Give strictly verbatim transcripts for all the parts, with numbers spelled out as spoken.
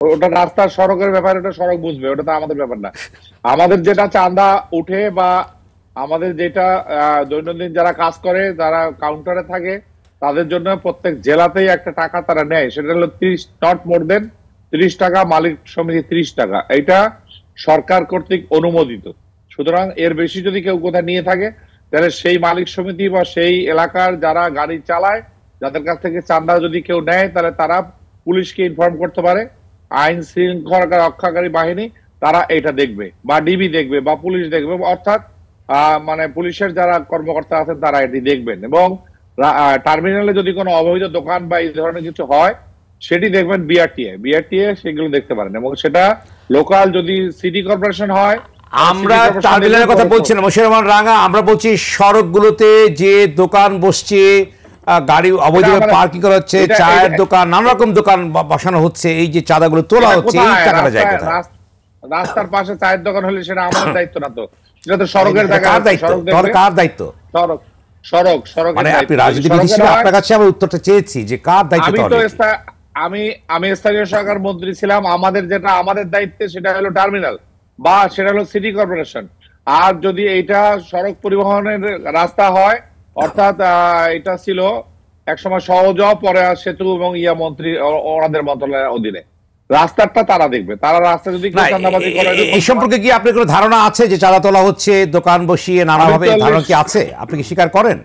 ওটা রাস্তার সড়কের ব্যাপার, ওটা সড়ক বুঝবে, ওটা তো আমাদের ব্যাপার না। আমাদের যেটা চাঁদা উঠে বা আমাদের যেটা দৈনন্দিন যারা কাজ করে, যারা কাউন্টারে থাকে, তাদের জন্য প্রত্যেক জেলাতেই একটা টাকা তারা নেয়, সেটা হলো ত্রিশ নট মোর দেন ত্রিশ টাকা, মালিক সমিতি ত্রিশ টাকা। এটা সরকার কর্তৃক অনুমোদিত। সুতরাং এর বেশি যদি কেউ কোথায় নিয়ে থাকে, তাহলে সেই মালিক সমিতি বা সেই এলাকার যারা গাড়ি চালায়, যাদের কাছ থেকে চাঁদা যদি কেউ নেয়, তাহলে তারা পুলিশকে ইনফর্ম করতে পারে। আইন শৃঙ্খলা রক্ষাকারী বাহিনী তারা এটা দেখবে, বা ডিবি দেখবে, বা পুলিশ দেখবে, অর্থাৎ আহ মানে পুলিশের যারা কর্মকর্তা আছেন তারা এটি দেখবেন। এবং টার্মিনালে যদি কোনো অবৈধ দোকান বা এই ধরনের কিছু হয়, সেটি দেখবেন বিআরটিএ বিআরটিএ সেগুলো দেখতে পারেন। এবং সেটা লোকাল যদি সিটি কর্পোরেশন হয়, আমরা টার্মিনালের কথা বলছি না মশিউর রহমান রাঙা, আমরা বলছি সড়কগুলোতে যে দোকান বসছে, গাড়ি অবৈধভাবে পার্কিং করা হচ্ছে, চায়ের দোকান, নানা রকম দোকান বসানো হচ্ছে, এই যে চাঁদাগুলো তোলা হচ্ছে, এই টাকাটা যায় কোথায়? রাস্তার পাশে চায়ের দোকান হলে সেটা আমাদের দায়িত্ব না, তো সেটা তো সড়কের দায়িত্ব। কার দায়িত্ব? সড়ক সড়ক সড়কের মানে আপনি রাজনীতিবিদ হিসেবে আপনার কাছে আমি উত্তরটা চেয়েছি যে কার দায়িত্ব? আমি তো আমি আমি স্থানীয় সরকার মন্ত্রী ছিলাম, আমাদের যেটা আমাদের দায়িত্বে সেটা হলো টার্মিনাল, বা সেটা হলো সিটি কর্পোরেশন। আর যদি এইটা সড়ক পরিবহনের রাস্তা হয়, অর্থাৎ এটা ছিল একসময় সহজ, পরে সেতু এবং ইয়া মন্ত্রী ওনাদের মন্ত্রণালয়ের অধীনে, রাস্তাটা তারা দেখবে। তারা রাস্তা যদি চাঁদাবাজি করে, এই সম্পর্কে কি আপনার কোনো ধারণা আছে যে চাঁদা তোলা হচ্ছে, দোকান বসিয়ে নানাভাবে, ধারণা কি আছে? আপনি কি স্বীকার করেন?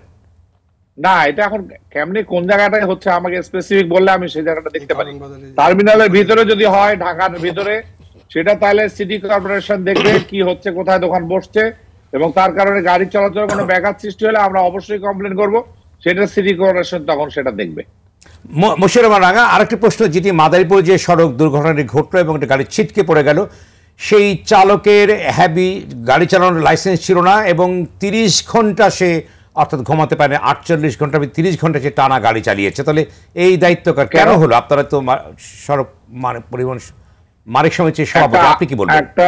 না, এটা এখন কেমনি কোন জায়গাটায় হচ্ছে আমাকে স্পেসিফিক বললে আমি সেই জায়গাটা দেখতে পারি। টার্মিনালের ভিতরে যদি হয়, ঢাকার ভিতরে, সেটা তাহলে সিটি কর্পোরেশন দেখবে কি হচ্ছে, কোথায় দোকান বসছে, এবং তার কারণে গাড়ি চলাচলের কোনো ব্যাঘাত সৃষ্টি হলে আমরা অবশ্যই কমপ্লেন করব, সেটা সিটি কর্পোরেশন তখন সেটা দেখবে। মশিউর রহমান রাঙা, আরেকটি প্রশ্ন, যেটি মাদারীপুর যে সড়ক দুর্ঘটনাটি ঘটলো এবং একটা গাড়ি ছিটকে পড়ে গেল, সেই চালকের হ্যাভি গাড়ি চালানোর লাইসেন্স ছিল না এবং তিরিশ ঘন্টা সে, অর্থাৎ ঘুমাতে পারে আটচল্লিশ ঘন্টা, তিরিশ ঘন্টা সে টানা গাড়ি চালিয়েছে। তাহলে এই দায়িত্বকার কেন হলো? আপনারা তো সড়ক মানে পরিবহন মালিক সমিতির সভাপতি, আপনি কি বলবেন? একটা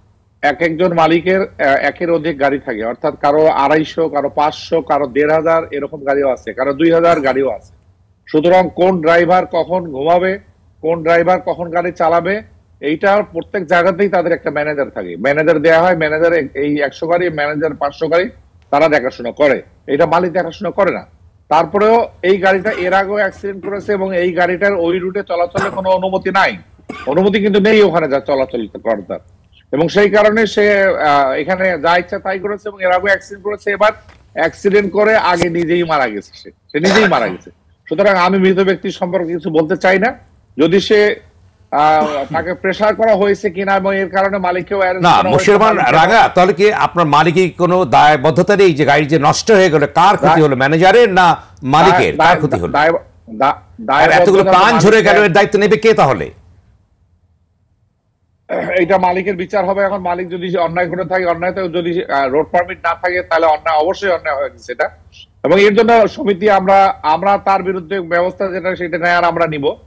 এক একজন মালিকের একের অধিক গাড়ি থাকে, অর্থাৎ কারো আড়াইশো, কারো পাঁচশো, কারো দেড় হাজার এরকম গাড়িও আছে, কারো দুই হাজার গাড়িও আছে। সুতরাং কোন ড্রাইভার কখন ঘুমাবে, কোন ড্রাইভার কখন গাড়ি চালাবে, এইটার প্রত্যেক জায়গাতেই তাদের একটা ম্যানেজার থাকে, ম্যানেজার দেওয়া হয়। ম্যানেজার এই একশো গাড়ি, ম্যানেজার পাঁচশো গাড়ি তারা দেখাশোনা করে, এটা মালিক দেখাশোনা করে না। তারপরেও এই গাড়িটা এর আগেও অ্যাক্সিডেন্ট করেছে এবং এই গাড়িটার ওই রুটে চলাচলের কোনো অনুমতি নাই, অনুমতি কিন্তু নেই ওখানে যা চলাচল করার, এবং সেই কারণে সে এখানে যা ইচ্ছা তাই করেছে এবং এর আগেও অ্যাক্সিডেন্ট করেছে। এবার অ্যাক্সিডেন্ট করে আগে নিজেই মারা গেছে, সে সে নিজেই মারা গেছে। সুতরাং আমি মৃত ব্যক্তির সম্পর্কে কিছু বলতে চাই না। যদি সে তাকে প্রেসার করা হয়েছে কিনা এবং এর কারণে মালিককেও না, মশিউর রহমান রাঙা, তাহলে কি আপনার মালিকের কোনো দায়বদ্ধতা নেই যে গাড়ি যে নষ্ট হয়ে গেল, কার ক্ষতি হলো, ম্যানেজারের না মালিকের, কার ক্ষতি হলো? এতগুলো প্রাণ ঝরে গেল, এর দায়িত্ব নেবে কে তাহলে? এইটা মালিকের বিচার হবে। এখন মালিক যদি অন্যায় করে থাকে, অন্যায় যদি রোড পারমিট না থাকে, তাহলে অন্যায় অবশ্যই অন্যায় হয়ে গেছে এটা, এবং এর জন্য সমিতি আমরা আমরা তার বিরুদ্ধে ব্যবস্থা যেটা সেটা নেয়ার আমরা নিব।